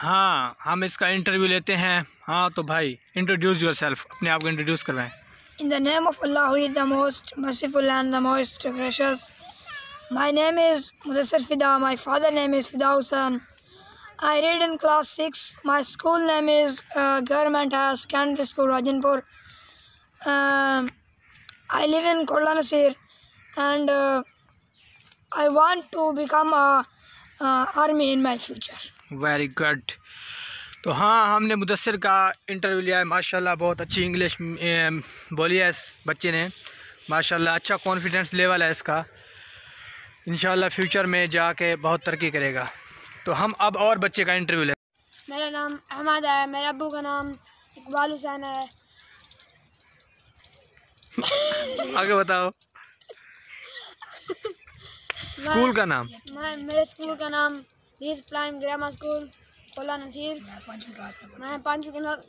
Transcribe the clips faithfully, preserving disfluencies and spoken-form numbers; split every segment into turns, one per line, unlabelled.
हाँ, हम इसका इंटरव्यू लेते हैं। हाँ तो भाई इंट्रोड्यूस योरसेल्फ, अपने आप को इंट्रोड्यूस करवाएं।
In the name of Allah, who is the most merciful and the most gracious. My name is Mudassir Fida. My father name is Fida Hussain. I read in class six. My school name is uh, Government High Secondary School, Rajinpur. Um, I live in Kodla Nasir, and uh, I want to become a uh, army in my future.
Very good. तो हाँ, हमने मुदस्सिर का interview लिया है। माशाल्लाह बहुत अच्छी English बोली है इस बच्चे ने। माशाल्लाह अच्छा कॉन्फिडेंस लेवल है इसका। इंशाल्लाह फ्यूचर में जाके बहुत तरक्की करेगा। तो हम अब और बच्चे का इंटरव्यू लें।
मेरा नाम अहमद है। मेरे अब्बू का नाम इकबाल हुसैन है।
आगे बताओ। स्कूल का नाम?
मेरे स्कूल का नाम Leeds prime grammar school Kola Naseer. मैं पाँचवीं क्लास।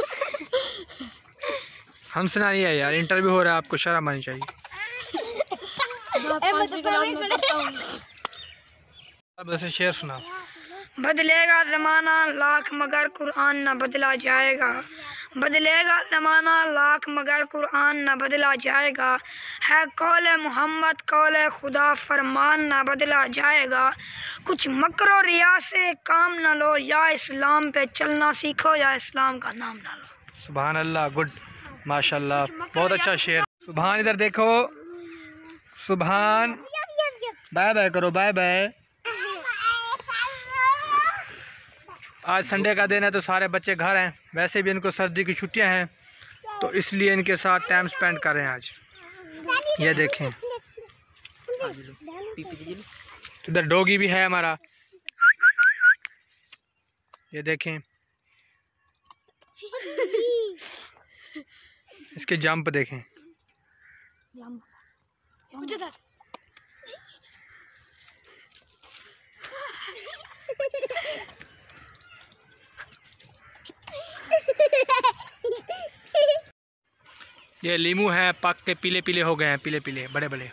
हमसे नहीं है यार, इंटरव्यू हो रहा है, आपको शर्म आनी चाहिए। अब ऐसे शेर सुना।
बदलेगा ज़माना लाख मगर कुरान न बदला जाएगा। बदलेगा ज़माना लाख मगर कुरान न बदला जाएगा। है कौले मोहम्मद कौले खुदा फरमान न बदला जाएगा। कुछ मकरो रिया से काम न लो, या इस्लाम पे चलना सीखो या इस्लाम का नाम ना लो।
सुभान अल्लाह, गुड, माशाल्लाह, बहुत अच्छा शेर। सुभान, इधर देखो, सुभान, बाय बाय करो, बाय बाय। आज संडे का दिन है तो सारे बच्चे घर हैं। वैसे भी इनको सर्दी की छुट्टियां हैं तो इसलिए इनके साथ टाइम स्पेंड कर रहे हैं आज। ये देखें, इधर डॉगी भी है हमारा। ये देखें, इसके जंप देखें। ये लीमू है, पक के पीले पीले हो गए हैं, पीले पीले बड़े बड़े।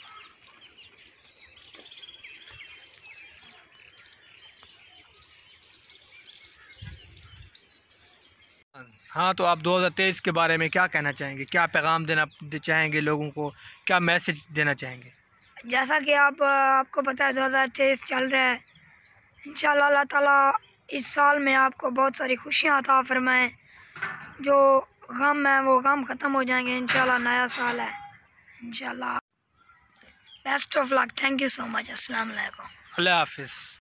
हाँ तो आप दो हज़ार तेईस के बारे में क्या कहना चाहेंगे? क्या पैगाम देना चाहेंगे लोगों को? क्या मैसेज देना चाहेंगे?
जैसा कि आप आपको पता है दो हज़ार तेईस चल रहा है। इंशाल्लाह अल्लाह ताला इस साल में आपको बहुत सारी खुशियाँ अता फरमाएं। जो गम है वो गम ख़त्म हो जाएंगे। इंशाल्लाह नया साल है। इंशाल्लाह best of luck. Thank you so much. अस्सलाम वालेकुम।
अल्लाह हाफिज़।